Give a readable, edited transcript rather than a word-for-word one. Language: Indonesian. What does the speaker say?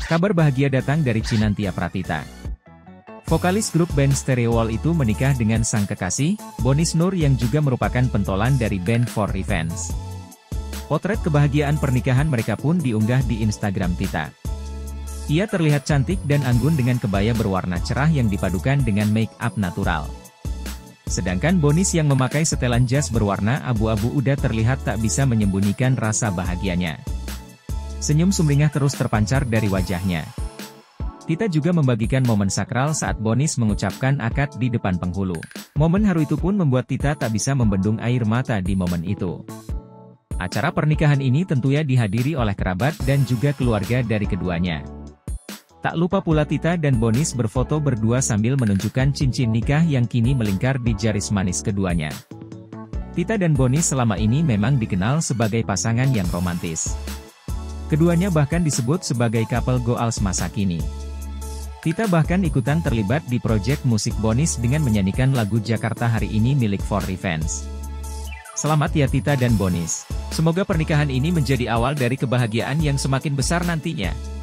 Kabar bahagia datang dari Cinantia Pratita. Vokalis grup band Stereowall itu menikah dengan sang kekasih, Bonis Nur yang juga merupakan pentolan dari band For Revenge. Potret kebahagiaan pernikahan mereka pun diunggah di Instagram Tita. Ia terlihat cantik dan anggun dengan kebaya berwarna cerah yang dipadukan dengan make up natural. Sedangkan Bonis yang memakai setelan jas berwarna abu-abu udah terlihat tak bisa menyembunyikan rasa bahagianya. Senyum sumringah terus terpancar dari wajahnya. Tita juga membagikan momen sakral saat Bonis mengucapkan akad di depan penghulu. Momen haru itu pun membuat Tita tak bisa membendung air mata di momen itu. Acara pernikahan ini tentunya dihadiri oleh kerabat dan juga keluarga dari keduanya. Tak lupa pula Tita dan Bonis berfoto berdua sambil menunjukkan cincin nikah yang kini melingkar di jaris manis keduanya. Tita dan Bonis selama ini memang dikenal sebagai pasangan yang romantis. Keduanya bahkan disebut sebagai couple goals masa kini. Tita bahkan ikutan terlibat di proyek musik Bonis dengan menyanyikan lagu Jakarta Hari Ini milik For Revenge. Selamat ya Tita dan Bonis. Semoga pernikahan ini menjadi awal dari kebahagiaan yang semakin besar nantinya.